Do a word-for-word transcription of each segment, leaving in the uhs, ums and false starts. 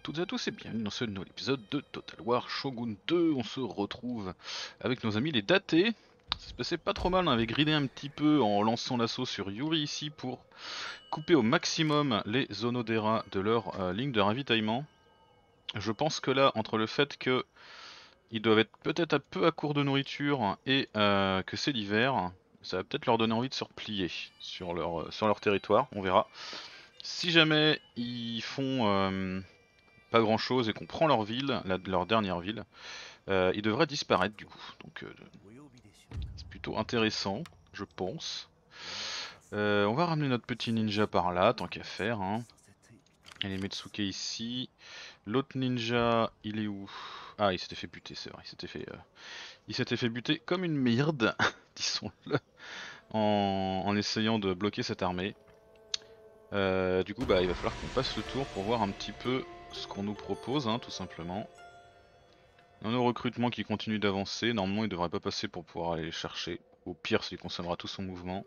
toutes et à tous et bienvenue dans ce nouvel épisode de Total War Shogun deux. On se retrouve avec nos amis les datés. Ça se passait pas trop mal, on avait gridé un petit peu en lançant l'assaut sur Yuri ici pour couper au maximum les Onodera de leur euh, ligne de ravitaillement. Je pense que là, entre le fait que ils doivent être peut-être un peu à court de nourriture et euh, que c'est l'hiver, ça va peut-être leur donner envie de se replier sur leur, euh, sur leur territoire, on verra. Si jamais ils font euh, pas grand chose et qu'on prend leur ville, la- leur dernière ville, euh, ils devraient disparaître du coup. Donc euh, c'est plutôt intéressant, je pense. Euh, on va ramener notre petit ninja par là, tant qu'à faire. Hein. Et les Metsuke ici. L'autre ninja, il est où? Ah, il s'était fait buter, c'est vrai. Il s'était fait, euh, il s'était fait buter comme une merde, disons-le, en... en essayant de bloquer cette armée. Euh, du coup, bah, il va falloir qu'on passe le tour pour voir un petit peu ce qu'on nous propose, hein, tout simplement. On a nos recrutements qui continuent d'avancer. Normalement, il devrait pas passer pour pouvoir aller les chercher. Au pire, il consommera tout son mouvement.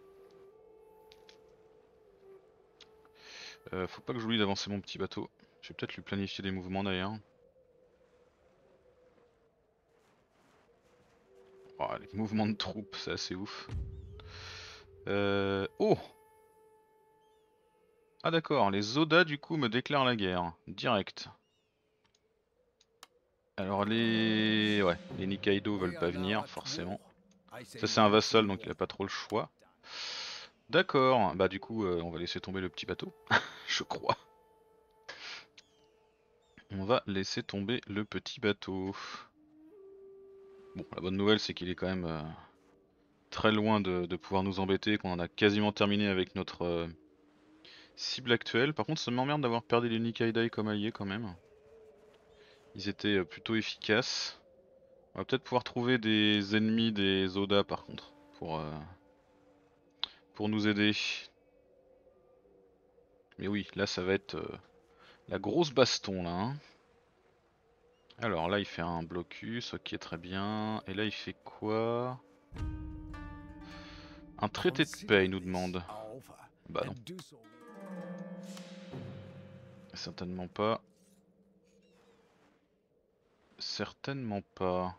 Euh, faut pas que j'oublie d'avancer mon petit bateau. Je vais peut-être lui planifier des mouvements d'ailleurs. Oh, les mouvements de troupes, c'est assez ouf. Euh... Oh! Ah d'accord, les Oda du coup me déclarent la guerre. Direct. Alors les... Ouais, les Nikaido veulent pas venir, forcément. Ça c'est un vassal donc il a pas trop le choix. D'accord, bah du coup euh, on va laisser tomber le petit bateau, je crois. On va laisser tomber le petit bateau. Bon, la bonne nouvelle c'est qu'il est quand même euh, très loin de, de pouvoir nous embêter, qu'on en a quasiment terminé avec notre euh, cible actuelle. Par contre ça m'emmerde d'avoir perdu les Nikaidai comme alliés quand même. Ils étaient euh, plutôt efficaces. On va peut-être pouvoir trouver des ennemis des Oda par contre, pour, euh, pour nous aider. Mais oui, là ça va être euh, la grosse baston là. Hein. Alors là il fait un blocus, ok très bien. Et là il fait quoi? Un traité de paix il nous demande. Bah non, certainement pas. Certainement pas.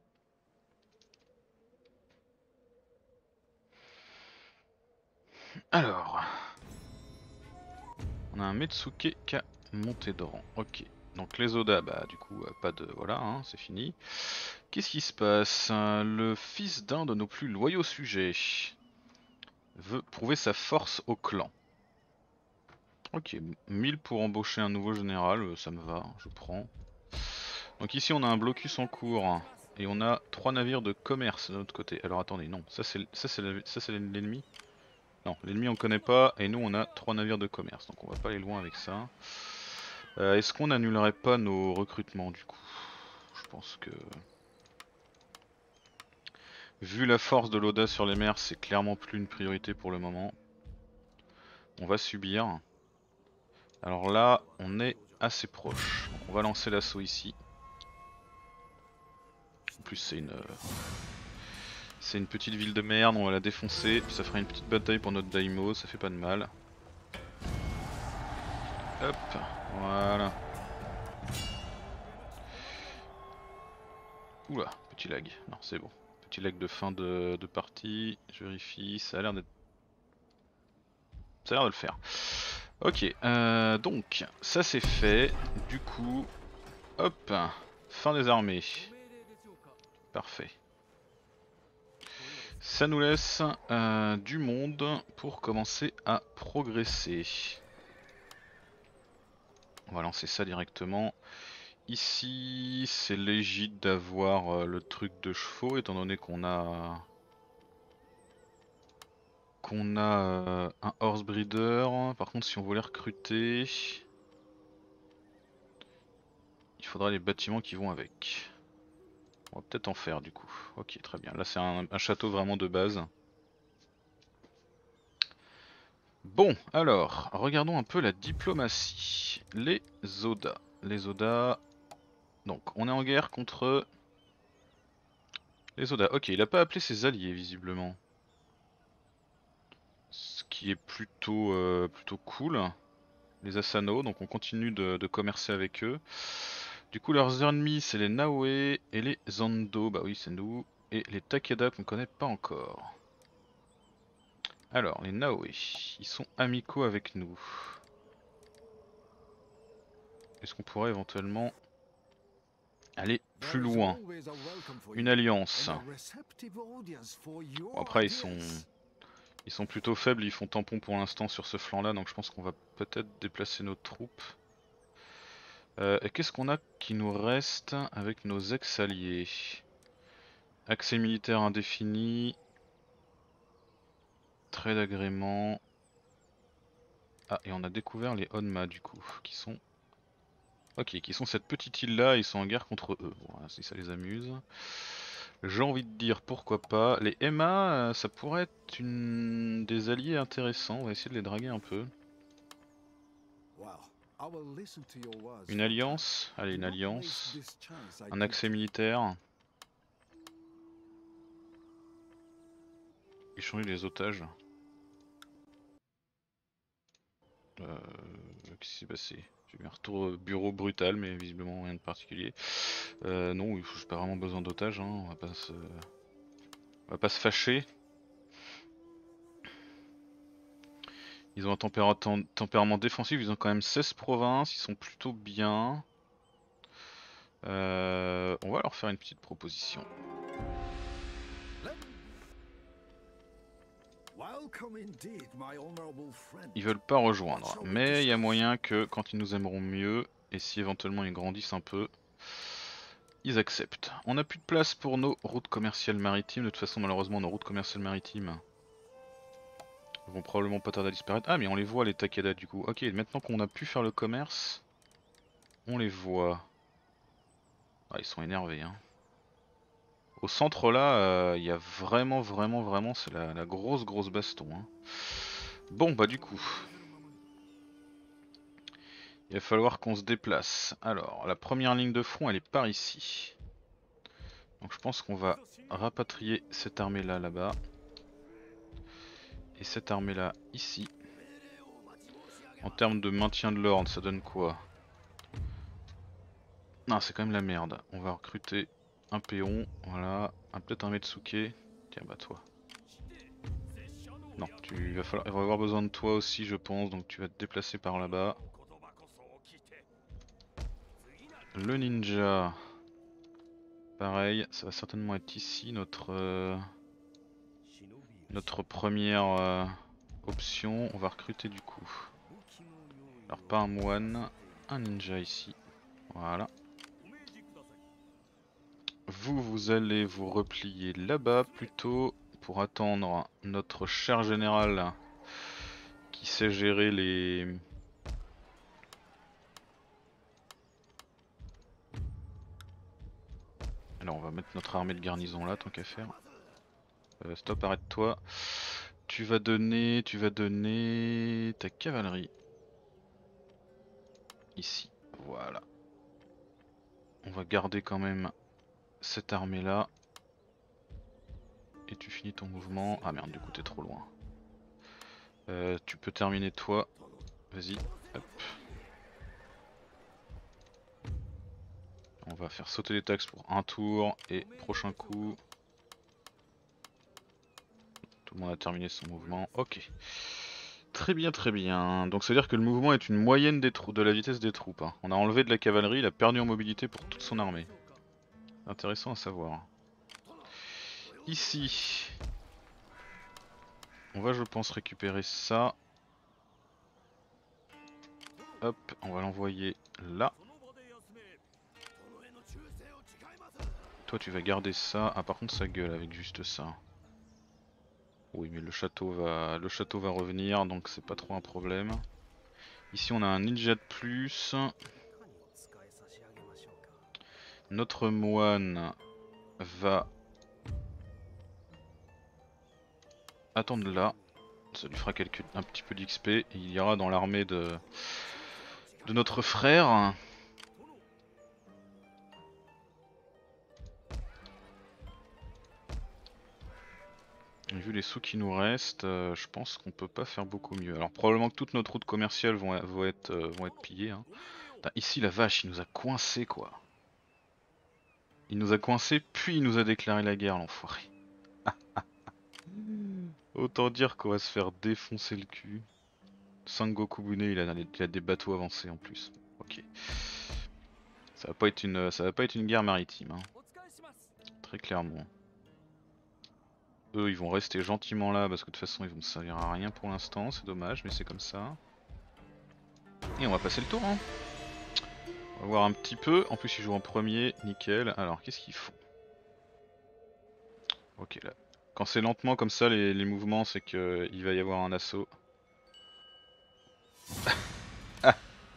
Alors, on a un Metsuke qui a monté de rang. Ok. Donc les Oda, bah du coup, euh, pas de... Voilà, hein, c'est fini. Qu'est-ce qui se passe? Euh, Le fils d'un de nos plus loyaux sujets veut prouver sa force au clan. Ok, mille pour embaucher un nouveau général, euh, ça me va, je prends. Donc ici on a un blocus en cours et on a trois navires de commerce de notre côté. Alors attendez, non, ça c'est ça c'est l'ennemi. Non, l'ennemi on connaît pas et nous on a trois navires de commerce, donc on va pas aller loin avec ça. Euh, Est-ce qu'on annulerait pas nos recrutements du coup? Je pense que... Vu la force de l'Oda sur les mers, c'est clairement plus une priorité pour le moment. On va subir. Alors là, on est assez proche. Donc on va lancer l'assaut ici. En plus c'est une... C'est une petite ville de merde, on va la défoncer. Ça fera une petite bataille pour notre Daimo, ça fait pas de mal. Hop, voilà. Oula, petit lag. Non, c'est bon. Petit lag de fin de, de partie. Je vérifie, ça a l'air d'être... Ça a l'air de le faire. Ok, euh, donc, ça c'est fait. Du coup, hop, fin des armées. Parfait. Ça nous laisse euh, du monde pour commencer à progresser. On va lancer ça directement. Ici, c'est légit d'avoir euh, le truc de chevaux, étant donné qu'on a qu'on a euh, un horse breeder. Par contre, si on voulait recruter, il faudra les bâtiments qui vont avec. On va peut-être en faire du coup. Ok, très bien. Là, c'est un, un château vraiment de base. Bon, alors, regardons un peu la diplomatie. Les Oda. Les Oda. Donc, on est en guerre contre les Oda. Ok, il a pas appelé ses alliés visiblement. Ce qui est plutôt, euh, plutôt cool. les Asano, donc on continue de, de commercer avec eux. Du coup leurs ennemis c'est les Naoe et les Zando, bah oui c'est nous, et les Takeda qu'on connaît pas encore. Alors les Naoe, ils sont amicaux avec nous. Est-ce qu'on pourrait éventuellement aller plus loin? Une alliance. Bon, après ils sont... Ils sont plutôt faibles, ils font tampon pour l'instant sur ce flanc là, donc je pense qu'on va peut-être déplacer nos troupes. Euh, et qu'est-ce qu'on a qui nous reste avec nos ex-alliés? Accès militaire indéfini. Trait d'agrément. Ah, et on a découvert les Onma du coup, qui sont... Ok, qui sont cette petite île là, ils sont en guerre contre eux. Voilà, si ça les amuse. J'ai envie de dire pourquoi pas. Les Emma, euh, ça pourrait être une... des alliés intéressants, on va essayer de les draguer un peu. Une alliance, allez une alliance, un accès militaire. Échanger les otages. Euh, Qu'est-ce qui s'est passé? J'ai eu un retour bureau brutal mais visiblement rien de particulier. Euh, non, il faut pas vraiment besoin d'otages, hein. On va pas se... On va pas se fâcher. Ils ont un tempérament, tempérament défensif, ils ont quand même seize provinces, ils sont plutôt bien. Euh, on va leur faire une petite proposition. Ils veulent pas rejoindre, mais il y a moyen que quand ils nous aimeront mieux, et si éventuellement ils grandissent un peu, ils acceptent. On n'a plus de place pour nos routes commerciales maritimes, de toute façon malheureusement nos routes commerciales maritimes vont probablement pas tarder à disparaître. Ah mais on les voit les Takeda du coup. Ok, maintenant qu'on a pu faire le commerce, on les voit. Ah ils sont énervés hein. Au centre là, il euh, y a vraiment vraiment vraiment, c'est la, la grosse grosse baston hein. Bon bah du coup, il va falloir qu'on se déplace. Alors la première ligne de front elle est par ici. Donc je pense qu'on va rapatrier cette armée là là-bas. Et cette armée là ici. En termes de maintien de l'ordre ça donne quoi? Non c'est quand même la merde. On va recruter un péon, voilà, un peut-être un Metsuke. Tiens bah toi. Non, tu vas falloir, il va avoir besoin de toi aussi je pense, donc tu vas te déplacer par là-bas. Le ninja, pareil, ça va certainement être ici notre euh, notre première euh, option. On va recruter du coup. Alors pas un moine, un ninja ici. Voilà. Vous, vous allez vous replier là-bas plutôt pour attendre notre cher général qui sait gérer les... Alors on va mettre notre armée de garnison là tant qu'à faire. Euh, stop, arrête-toi. Tu vas donner, tu vas donner ta cavalerie. Ici, voilà. On va garder quand même cette armée là. Et tu finis ton mouvement. Ah merde, du coup t'es trop loin. Euh, tu peux terminer toi. Vas-y, hop. On va faire sauter les taxes pour un tour et prochain coup. Tout le monde a terminé son mouvement. Ok. Très bien, très bien. Donc ça veut dire que le mouvement est une moyenne des de la vitesse des troupes. Hein. On a enlevé de la cavalerie, il a perdu en mobilité pour toute son armée. Intéressant à savoir. Ici, on va je pense récupérer ça. Hop, on va l'envoyer là. Toi tu vas garder ça. Ah par contre ça gueule avec juste ça. Oui mais le château va, le château va revenir donc c'est pas trop un problème. Ici on a un ninja de plus. Notre moine va attendre là. Ça lui fera quelques, un petit peu d'X P. Et il ira dans l'armée de, de notre frère. Vu vu les sous qui nous restent, euh, je pense qu'on peut pas faire beaucoup mieux. Alors probablement que toutes nos routes commerciales vont, vont, être, euh, vont être pillées. Hein. Putain, ici la vache, il nous a coincé quoi. Il nous a coincé puis il nous a déclaré la guerre l'enfoiré. Autant dire qu'on va se faire défoncer le cul. Sangoku Bune, il a, il a des bateaux avancés en plus. Ok. Ça va pas être une, ça va pas être une guerre maritime. Hein. Très clairement. Eux ils vont rester gentiment là parce que de toute façon ils vont me servir à rien pour l'instant, c'est dommage mais c'est comme ça. Et on va passer le tour hein. On va voir un petit peu, en plus ils jouent en premier, nickel. Alors qu'est-ce qu'ils font? Ok là. Quand c'est lentement comme ça les, les mouvements c'est qu'il va y avoir un assaut. Ah.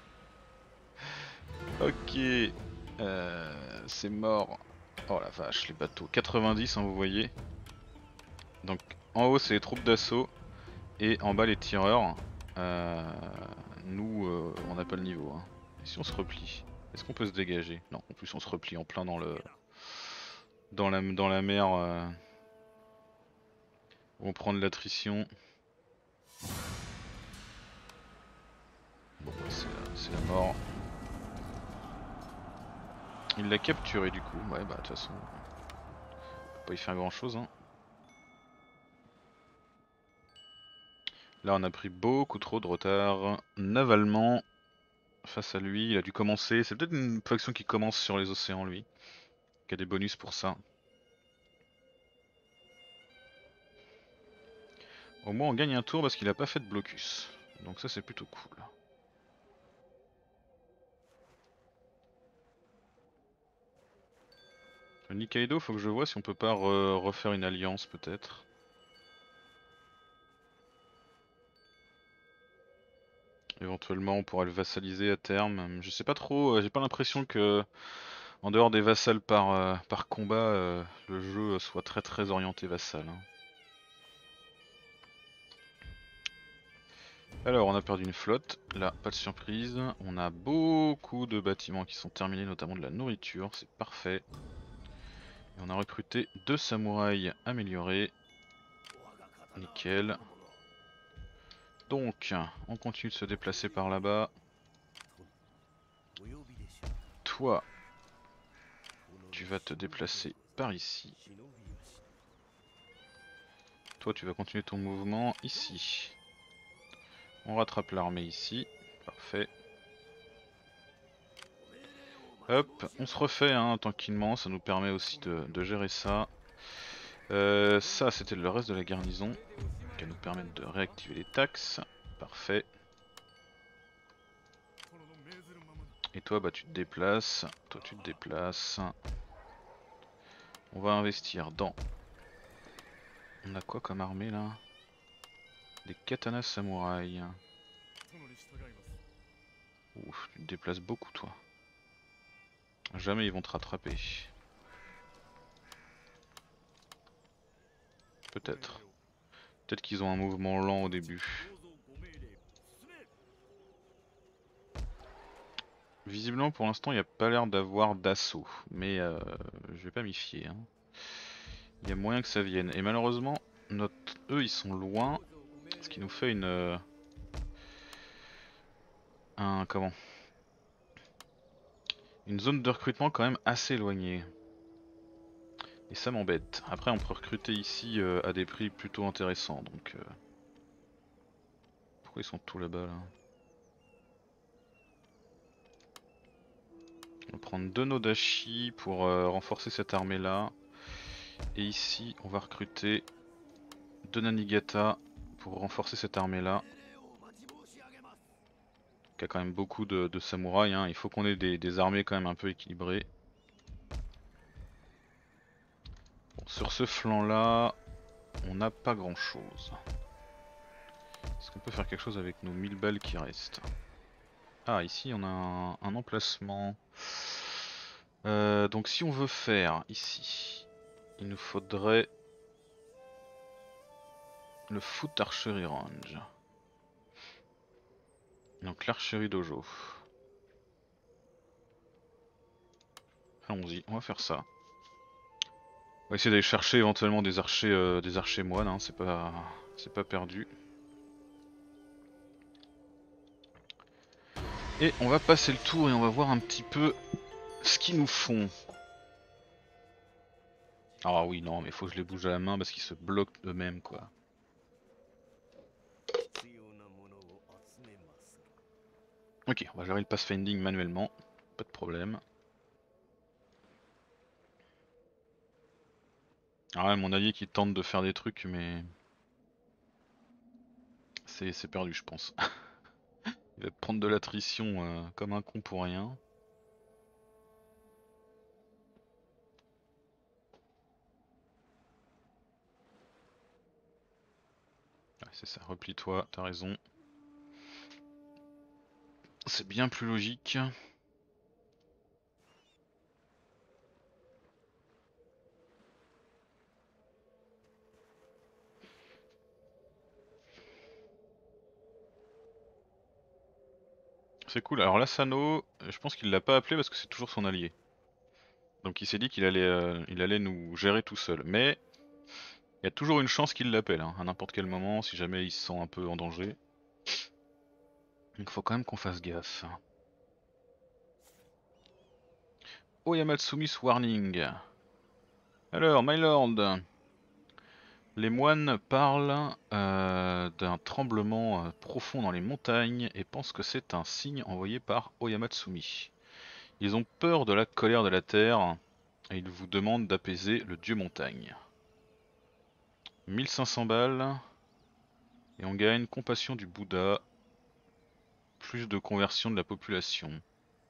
Ok. Euh, c'est mort. Oh la vache les bateaux. quatre-vingt-dix hein, vous voyez. Donc en haut c'est les troupes d'assaut et en bas les tireurs. Euh, nous euh, on n'a pas le niveau. Hein. Et si on se replie, est-ce qu'on peut se dégager? Non, en plus on se replie en plein dans le dans la dans la mer. Euh, on prend de l'attrition. Bon bah c'est la, c'est la mort. Il l'a capturé du coup. Ouais bah de toute façon, on peut pas y faire grand chose. Hein. Là on a pris beaucoup trop de retard navalement face à lui. Il a dû commencer. C'est peut-être une faction qui commence sur les océans lui. Qui a des bonus pour ça. Au moins on gagne un tour parce qu'il a pas fait de blocus. Donc ça c'est plutôt cool. Le Nikaido, faut que je vois si on peut pas re refaire une alliance peut-être. Éventuellement on pourrait le vassaliser à terme. Je sais pas trop, euh, j'ai pas l'impression que en dehors des vassals par, euh, par combat, euh, le jeu soit très très orienté vassal. Hein. Alors on a perdu une flotte, là pas de surprise. On a beaucoup de bâtiments qui sont terminés, notamment de la nourriture, c'est parfait. Et on a recruté deux samouraïs améliorés. Nickel. Donc on continue de se déplacer par là-bas. Toi, tu vas te déplacer par ici. Toi tu vas continuer ton mouvement ici. On rattrape l'armée ici. Parfait. Hop, on se refait hein, tranquillement, ça nous permet aussi de, de gérer ça. Euh, ça c'était le reste de la garnison, qui va nous permettre de réactiver les taxes. Parfait. Et toi bah tu te déplaces, toi tu te déplaces. On va investir dans... On a quoi comme armée là? Des katanas samouraïs. Ouf, tu te déplaces beaucoup toi. Jamais ils vont te rattraper. Peut-être. Peut-être qu'ils ont un mouvement lent au début. Visiblement pour l'instant il n'y a pas l'air d'avoir d'assaut. Mais euh, je vais pas m'y fier. Hein. Il y a moyen que ça vienne. Et malheureusement, notre... eux ils sont loin. Ce qui nous fait une... Euh, un... Comment? Une zone de recrutement quand même assez éloignée. Et ça m'embête. Après on peut recruter ici euh, à des prix plutôt intéressants. Donc... Euh... Pourquoi ils sont tous là-bas là? On va prendre deux Nodashi pour euh, renforcer cette armée là. Et ici on va recruter deux Nanigata pour renforcer cette armée là. Qui a quand même beaucoup de, de samouraïs, hein. Il faut qu'on ait des, des armées quand même un peu équilibrées. Bon, sur ce flanc là, on n'a pas grand chose. Est-ce qu'on peut faire quelque chose avec nos mille balles qui restent? Ah ici on a un, un emplacement. Euh, donc si on veut faire ici, il nous faudrait le Foot Archery Range. Donc l'archerie dojo. Allons-y, on va faire ça. On va essayer d'aller chercher éventuellement des archers, euh, des archers moines, hein, c'est pas, c'est pas perdu. Et on va passer le tour et on va voir un petit peu ce qu'ils nous font. Ah oui, non, mais faut que je les bouge à la main parce qu'ils se bloquent eux-mêmes, quoi. Ok, on va gérer le pathfinding manuellement, pas de problème. Ah ouais, mon allié qui tente de faire des trucs, mais c'est perdu, je pense. Il va prendre de l'attrition euh, comme un con pour rien. Ouais, c'est ça, replie-toi, t'as raison. C'est bien plus logique. C'est cool. Alors Lassano, je pense qu'il l'a pas appelé parce que c'est toujours son allié. Donc il s'est dit qu'il allait, euh, il allait nous gérer tout seul. Mais il y a toujours une chance qu'il l'appelle, hein, à n'importe quel moment, si jamais il se sent un peu en danger. Donc faut quand même qu'on fasse gaffe. Oh Yamatsumi's Warning. Alors, my lord, les moines parlent euh, d'un tremblement euh, profond dans les montagnes et pensent que c'est un signe envoyé par Oyamatsumi. Ils ont peur de la colère de la terre et ils vous demandent d'apaiser le dieu montagne. mille cinq cents balles et on gagne compassion du Bouddha, plus de conversion de la population.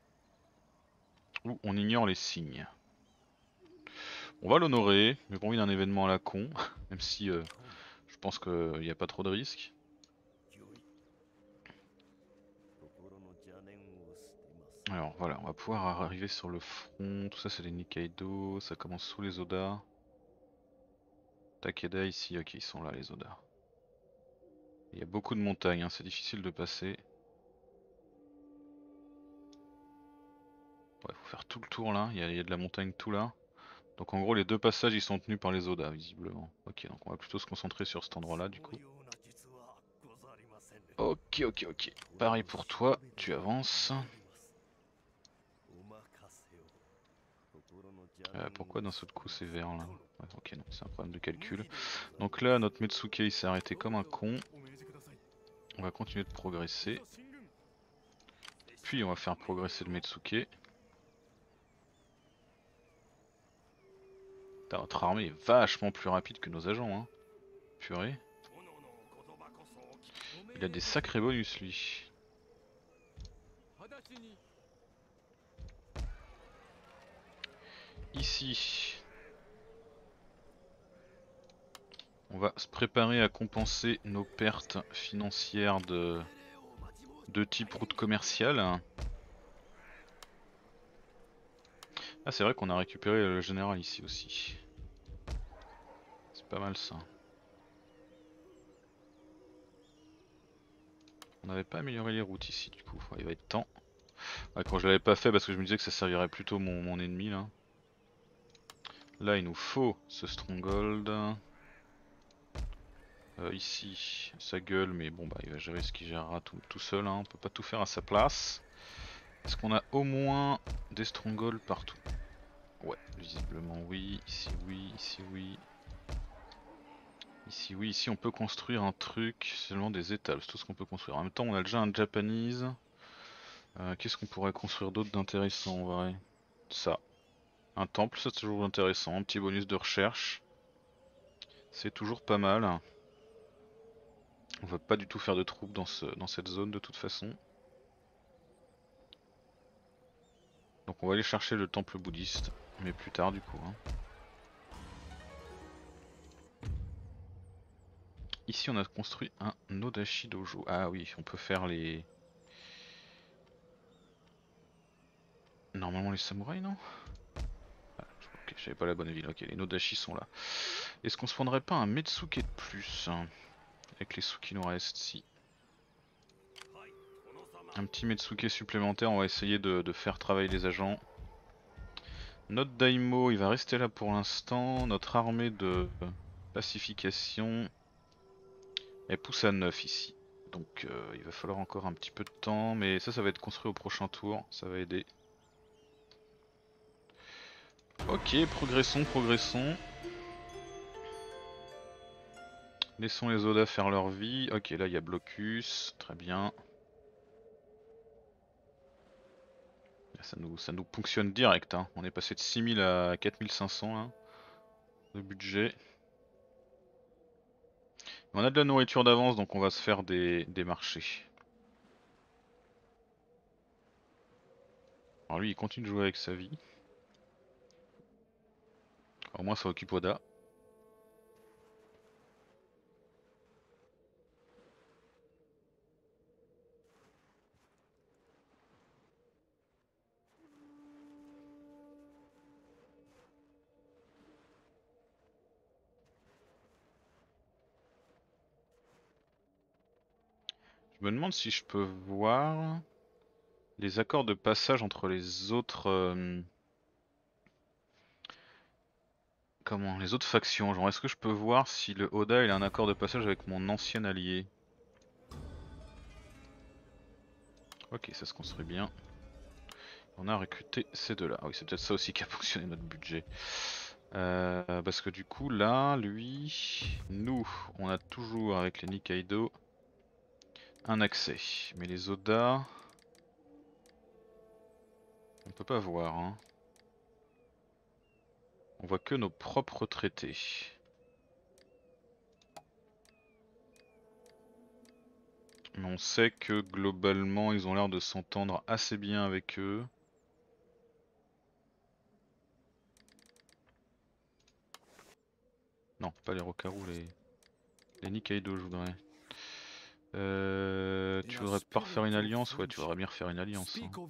Ou on ignore les signes. On va l'honorer, mais pas envie d'un événement à la con, même si euh, je pense qu'il n'y a pas trop de risques. Alors voilà, on va pouvoir arriver sur le front, tout ça c'est les Nikkaido, ça commence sous les Oda. Takeda ici, ok ils sont là les Oda. Il y a beaucoup de montagnes, hein, c'est difficile de passer. Ouais, faut faire tout le tour là, il y, a, il y a de la montagne tout là. Donc en gros les deux passages ils sont tenus par les Oda visiblement. Ok, donc on va plutôt se concentrer sur cet endroit là du coup. Ok, ok, ok. Pareil pour toi, tu avances. Euh, pourquoi d'un seul coup c'est vert là? Ouais, ok, non, c'est un problème de calcul. Donc là, notre Metsuke il s'est arrêté comme un con. On va continuer de progresser. Puis on va faire progresser le Metsuke. Putain, notre armée est vachement plus rapide que nos agents, hein. Purée. Il a des sacrés bonus lui. Ici, on va se préparer à compenser nos pertes financières de, de type route commerciale. Ah c'est vrai qu'on a récupéré le général ici aussi. C'est pas mal ça. On n'avait pas amélioré les routes ici du coup, ouais, il va être temps. Ouais, quand je l'avais pas fait parce que je me disais que ça servirait plutôt mon, mon ennemi là. Là il nous faut ce stronghold. Euh, ici ça gueule mais bon bah il va gérer ce qu'il gérera tout, tout seul, hein. On peut pas tout faire à sa place. Est-ce qu'on a au moins des strongholds partout? Ouais, visiblement oui, ici oui, ici oui. Ici oui, ici on peut construire un truc, seulement des étals, c'est tout ce qu'on peut construire. En même temps on a déjà un Japanese. Euh, Qu'est-ce qu'on pourrait construire d'autre d'intéressant en vrai? Ça. Un temple, c'est toujours intéressant, un petit bonus de recherche. C'est toujours pas mal. On va pas du tout faire de troupes dans, ce, dans cette zone de toute façon. Donc on va aller chercher le temple bouddhiste, mais plus tard du coup, hein. Ici on a construit un Nodashi Dojo. Ah oui, on peut faire les... Normalement les samouraïs, non? Ah, ok, j'avais pas la bonne ville, ok, les Nodashi sont là. Est-ce qu'on se prendrait pas un Metsuke de plus, hein, avec les sous qui nous restent? Si. Un petit Metsuke supplémentaire, on va essayer de, de faire travailler les agents. Notre Daimo il va rester là pour l'instant. Notre armée de pacification elle pousse à neuf ici. Donc euh, il va falloir encore un petit peu de temps. Mais ça ça va être construit au prochain tour. Ça va aider. Ok, progressons, progressons. Laissons les Oda faire leur vie. Ok, là il y a Blocus. Très bien. Ça nous, ça nous ponctionne direct, hein. On est passé de six mille à quatre mille cinq cents là, de budget. On a de la nourriture d'avance donc on va se faire des, des marchés. Alors lui il continue de jouer avec sa vie. Au moins ça occupe Oda. Je me demande si je peux voir les accords de passage entre les autres... euh, Comment? Les autres factions. Genre est-ce que je peux voir si le Oda il a un accord de passage avec mon ancien allié? Ok, ça se construit bien. On a recruté ces deux là. Ah oui, c'est peut-être ça aussi qui a fonctionné notre budget. Euh, parce que du coup là, lui, nous, on a toujours avec les Nikkaido un accès. Mais les Oda, on peut pas voir, hein. On voit que nos propres traités. Mais on sait que globalement ils ont l'air de s'entendre assez bien avec eux. Non, pas les Rokaru, les, les Nikkaido je voudrais. Euh, tu voudrais pas refaire une alliance? Ouais, tu voudrais bien refaire une alliance, hein.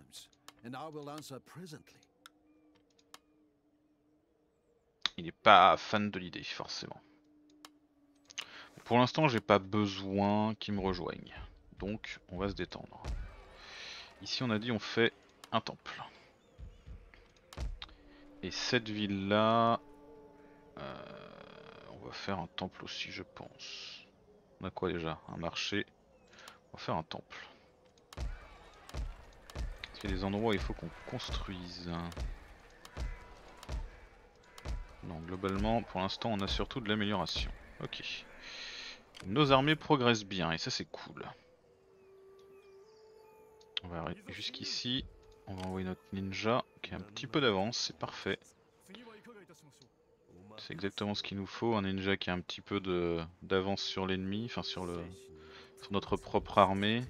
Il n'est pas fan de l'idée, forcément. Pour l'instant, j'ai pas besoin qu'ils me rejoignent. Donc, on va se détendre. Ici, on a dit on fait un temple. Et cette ville-là, euh, on va faire un temple aussi, je pense. On a quoi déjà? Un marché. On va faire un temple. Est-ce qu'il y a des endroits où il faut qu'on construise? Non, globalement, pour l'instant, on a surtout de l'amélioration. Ok. Nos armées progressent bien, et ça c'est cool. On va arriver jusqu'ici. On va envoyer notre ninja, qui a un petit peu d'avance, c'est parfait. C'est exactement ce qu'il nous faut, un ninja qui a un petit peu de d'avance sur l'ennemi, enfin sur le sur notre propre armée.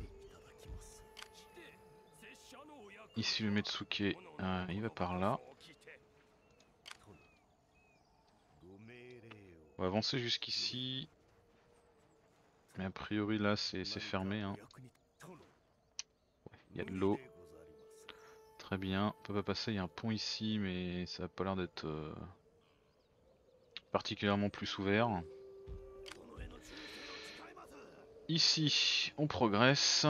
Ici le Metsuke, euh, il va par là. On va avancer jusqu'ici. Mais a priori là c'est fermé, hein. Il y a de l'eau. Très bien, on peut pas passer, il y a un pont ici mais ça a pas l'air d'être euh, particulièrement plus ouvert. Ici on progresse.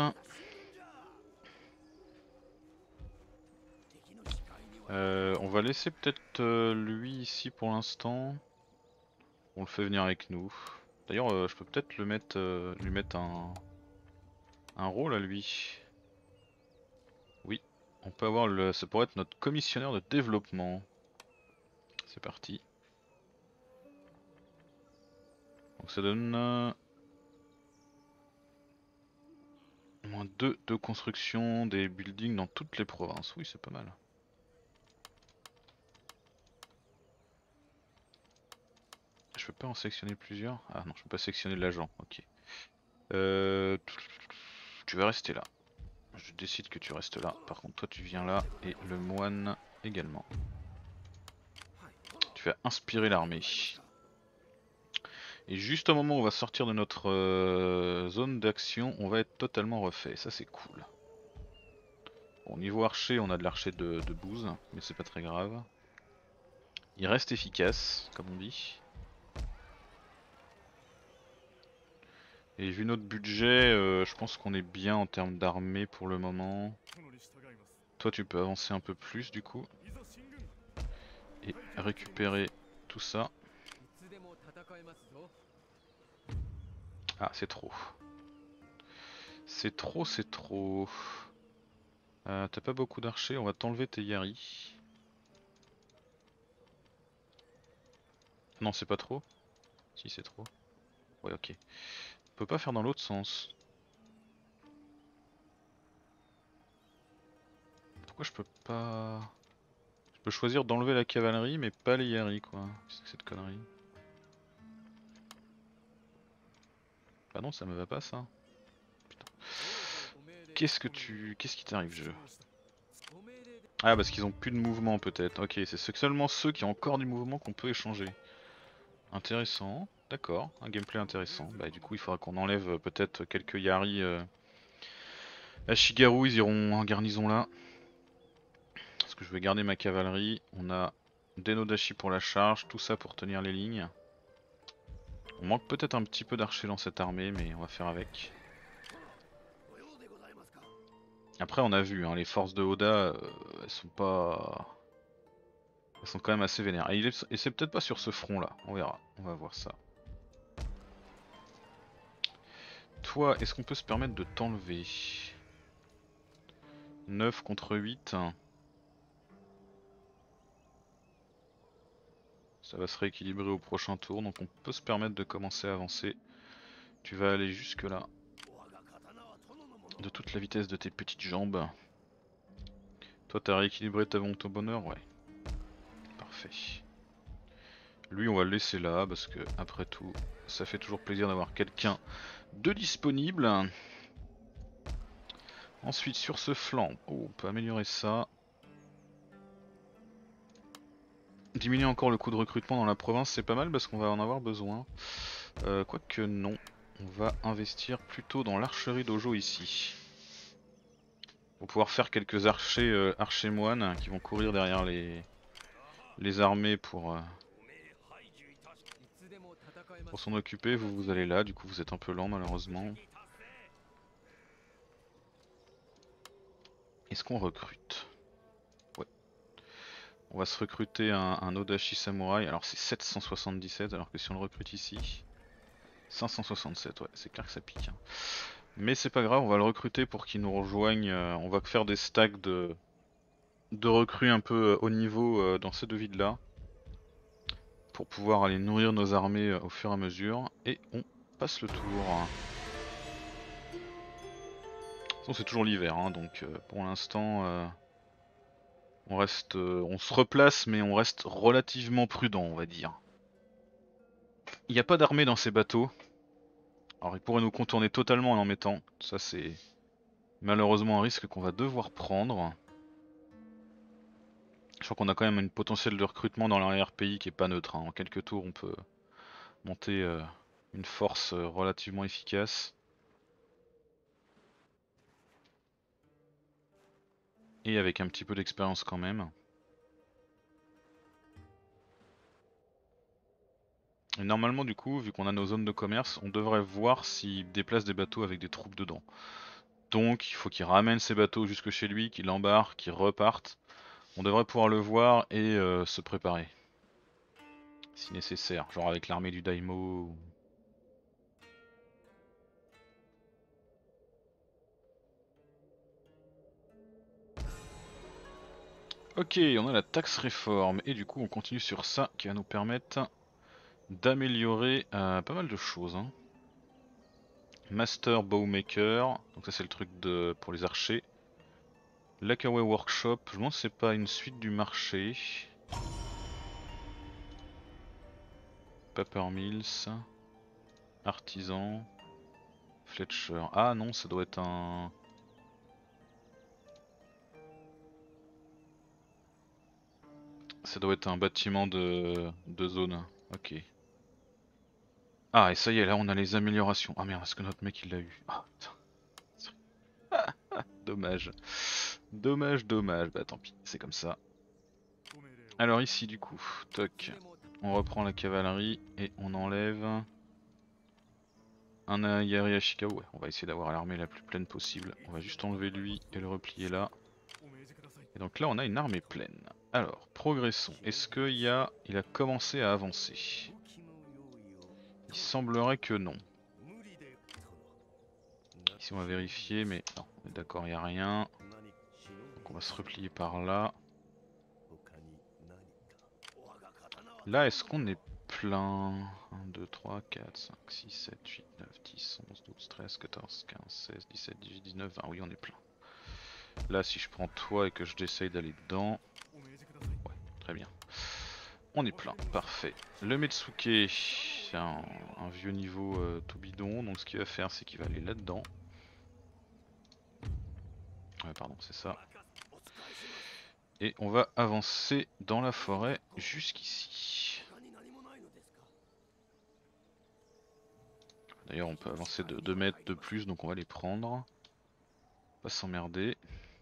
Euh, on va laisser peut-être euh, lui ici pour l'instant. On le fait venir avec nous. D'ailleurs euh, je peux peut-être le mettre, euh, lui mettre un, un rôle à lui. Oui, on peut avoir le. Ça pourrait être notre commissionnaire de développement. C'est parti. Donc ça donne euh, moins deux de construction des buildings dans toutes les provinces. Oui, c'est pas mal. Je peux pas en sélectionner plusieurs? Ah non, je peux pas sélectionner l'agent, ok. Euh... Tu vas rester là. Je décide que tu restes là. Par contre, toi tu viens là et le moine également. Tu vas inspirer l'armée. Et juste au moment où on va sortir de notre euh, zone d'action, on va être totalement refait. Ça c'est cool. Bon, niveau archer, on a de l'archer de, de bouse, mais c'est pas très grave. Il reste efficace, comme on dit. Et vu notre budget, euh, je pense qu'on est bien en termes d'armée pour le moment. Toi tu peux avancer un peu plus du coup. et récupérer tout ça. Ah, c'est trop. C'est trop, c'est trop. Euh, T'as pas beaucoup d'archers, on va t'enlever tes Yari. Non, c'est pas trop. Si, c'est trop. Ouais, ok. On peut pas faire dans l'autre sens. Pourquoi je peux pas... Je peux choisir d'enlever la cavalerie mais pas les Yari quoi. Qu'est-ce que c'est cette connerie? Bah non, ça me va pas ça. Putain. Qu'est-ce que tu... Qu'est-ce qui t'arrive, jeu? Ah, parce qu'ils ont plus de mouvement peut-être. Ok, c'est seulement ceux qui ont encore du mouvement qu'on peut échanger. Intéressant, d'accord, un gameplay intéressant. Bah du coup il faudra qu'on enlève peut-être quelques Yari euh, à Shigaru, ils iront en garnison là. Parce que je vais garder ma cavalerie. On a des Nodashi pour la charge, tout ça pour tenir les lignes. On manque peut-être un petit peu d'archers dans cette armée, mais on va faire avec. Après on a vu, hein, les forces de Oda, euh, elles sont pas... Elles sont quand même assez vénères. Et, il est... Et c'est peut-être pas sur ce front là, on verra, on va voir ça. Toi, est-ce qu'on peut se permettre de t'enlever? neuf contre huit. Ça va se rééquilibrer au prochain tour, donc on peut se permettre de commencer à avancer. Tu vas aller jusque là. De toute la vitesse de tes petites jambes. Toi t'as rééquilibré ta monte au bonheur? Ouais. Parfait. Lui on va le laisser là parce que après tout ça fait toujours plaisir d'avoir quelqu'un de disponible. Ensuite sur ce flanc, oh, on peut améliorer ça. Diminuer encore le coût de recrutement dans la province, c'est pas mal parce qu'on va en avoir besoin. Euh, Quoique non, on va investir plutôt dans l'archerie dojo ici. Pour pouvoir faire quelques archers, euh, archers moines qui vont courir derrière les, les armées pour, euh, pour s'en occuper. Vous, vous allez là, du coup vous êtes un peu lent malheureusement. Est-ce qu'on recrute? Ouais. On va se recruter un, un Odashi Samurai. Alors c'est sept cent soixante-dix-sept alors que si on le recrute ici... cinq cent soixante-sept, ouais, c'est clair que ça pique. Hein. Mais c'est pas grave, on va le recruter pour qu'il nous rejoigne. Euh, on va faire des stacks de, de recrues un peu euh, haut niveau euh, dans ces deux villes là. Pour pouvoir aller nourrir nos armées euh, au fur et à mesure. Et on passe le tour. De toute façon c'est toujours l'hiver, hein, donc euh, pour l'instant... Euh, On reste, euh, on se replace, mais on reste relativement prudent, on va dire. Il n'y a pas d'armée dans ces bateaux. Alors ils pourraient nous contourner totalement en en mettant. Ça c'est malheureusement un risque qu'on va devoir prendre. Je crois qu'on a quand même une potentiel de recrutement dans l'arrière-pays qui est pas neutre. Hein. En quelques tours on peut monter euh, une force euh, relativement efficace. Et avec un petit peu d'expérience quand même. Et normalement du coup, vu qu'on a nos zones de commerce, on devrait voir s'ils déplacent des bateaux avec des troupes dedans. Donc il faut qu'il ramène ses bateaux jusque chez lui, qu'il embarque, qu'il reparte. On devrait pouvoir le voir et euh, se préparer. Si nécessaire, genre avec l'armée du Daimo. Ok, on a la taxe réforme et du coup on continue sur ça qui va nous permettre d'améliorer euh, pas mal de choses. Hein. Master Bowmaker, donc ça c'est le truc de pour les archers. Lakaway Workshop, je me demande si c'est pas une suite du marché. Paper Mills, Artisan, Fletcher. Ah non, ça doit être un... Ça doit être un bâtiment de, de zone. Ok. Ah et ça y est, là on a les améliorations. Ah merde, est-ce que notre mec il l'a eu? Ah, dommage. Dommage, dommage. Bah tant pis, c'est comme ça. Alors ici du coup, toc. On reprend la cavalerie et on enlève un Yari Ashika. Ouais, on va essayer d'avoir l'armée la plus pleine possible. On va juste enlever lui et le replier là. Et donc là on a une armée pleine. Alors, progressons. Est-ce qu'il y a... Il a commencé à avancer? Il semblerait que non. Ici on va vérifier, mais non, on est d'accord, il n'y a rien. Donc on va se replier par là. Là, est-ce qu'on est plein? un, deux, trois, quatre, cinq, six, sept, huit, neuf, dix, onze, douze, treize, quatorze, quinze, seize, dix-sept, dix-huit, dix-neuf, vingt. Oui, on est plein. Là, si je prends toi et que je j'essaye d'aller dedans... Ouais, très bien. On est plein, parfait. Le Metsuke, c'est un, un vieux niveau euh, tout bidon, donc ce qu'il va faire, c'est qu'il va aller là-dedans. Ouais, pardon, c'est ça. Et on va avancer dans la forêt jusqu'ici. D'ailleurs, on peut avancer de deux mètres de plus, donc on va les prendre. Pas s'emmerder.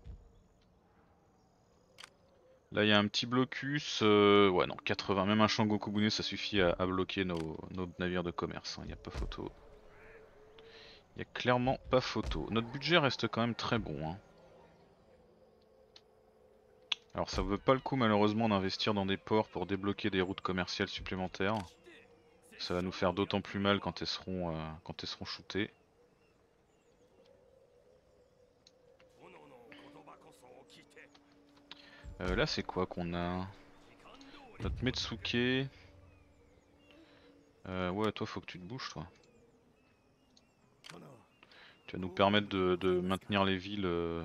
Là, il y a un petit blocus. Euh, ouais, non, quatre-vingts. Même un Shangokubune, ça suffit à, à bloquer nos, nos navires de commerce. Il hein, n'y a pas photo. Il n'y a clairement pas photo. Notre budget reste quand même très bon. Hein. Alors, ça vaut pas le coup, malheureusement, d'investir dans des ports pour débloquer des routes commerciales supplémentaires. Ça va nous faire d'autant plus mal quand elles seront, euh, quand elles seront shootées. Euh, là, c'est quoi qu'on a? Notre Metsuke. Euh, ouais, toi, faut que tu te bouges, toi. Tu vas nous permettre de, de maintenir les villes euh,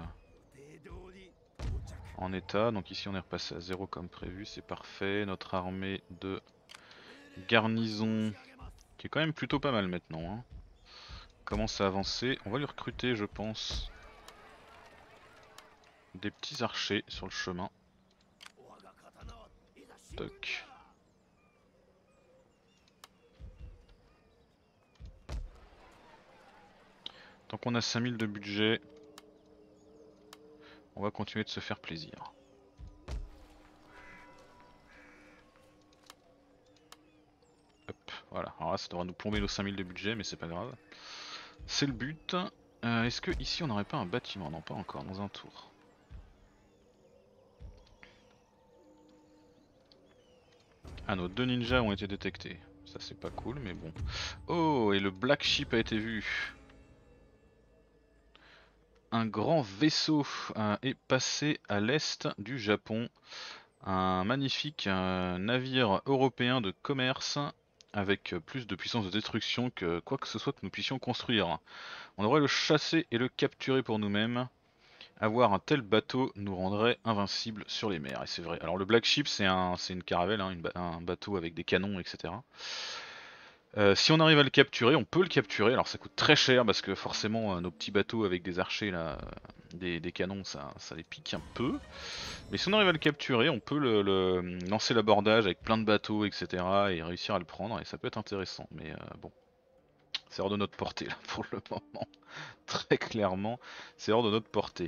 en état. Donc ici, on est repassé à zéro comme prévu, c'est parfait. Notre armée de garnison, qui est quand même plutôt pas mal maintenant, hein, commence à avancer. On va lui recruter, je pense, des petits archers sur le chemin. Toc. Tant qu'on a cinq mille de budget, on va continuer de se faire plaisir. Hop, voilà. Alors là, ça devra nous plomber nos cinq mille de budget, mais c'est pas grave. C'est le but. Euh, Est-ce que ici on n'aurait pas un bâtiment? Non, pas encore, dans un tour. Ah, nos deux ninjas ont été détectés. Ça c'est pas cool, mais bon. Oh, et le Black Ship a été vu. Un grand vaisseau euh, est passé à l'est du Japon. Un magnifique euh, navire européen de commerce avec plus de puissance de destruction que quoi que ce soit que nous puissions construire. On devrait le chasser et le capturer pour nous-mêmes. Avoir un tel bateau nous rendrait invincibles sur les mers. Et c'est vrai. Alors le Black Ship c'est un, c'est une caravelle, hein, une, un bateau avec des canons, et cetera. Euh, si on arrive à le capturer, on peut le capturer. Alors ça coûte très cher parce que forcément euh, nos petits bateaux avec des archers là, euh, des, des canons, ça, ça les pique un peu. Mais si on arrive à le capturer, on peut le, le lancer l'abordage avec plein de bateaux, et cetera. Et réussir à le prendre et ça peut être intéressant. Mais euh, bon, c'est hors de notre portée là pour le moment. Très clairement, c'est hors de notre portée.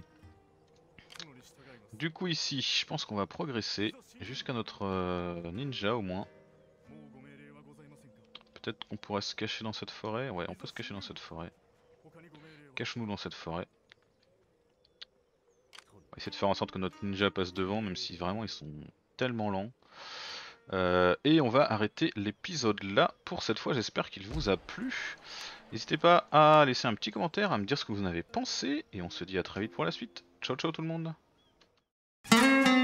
Du coup ici, je pense qu'on va progresser jusqu'à notre euh, ninja au moins. Peut-être qu'on pourrait se cacher dans cette forêt. Ouais, on peut se cacher dans cette forêt. Cache-nous dans cette forêt. On va essayer de faire en sorte que notre ninja passe devant, même si vraiment ils sont tellement lents. Euh, et on va arrêter l'épisode là pour cette fois. J'espère qu'il vous a plu. N'hésitez pas à laisser un petit commentaire, à me dire ce que vous en avez pensé. Et on se dit à très vite pour la suite. Ciao ciao tout le monde.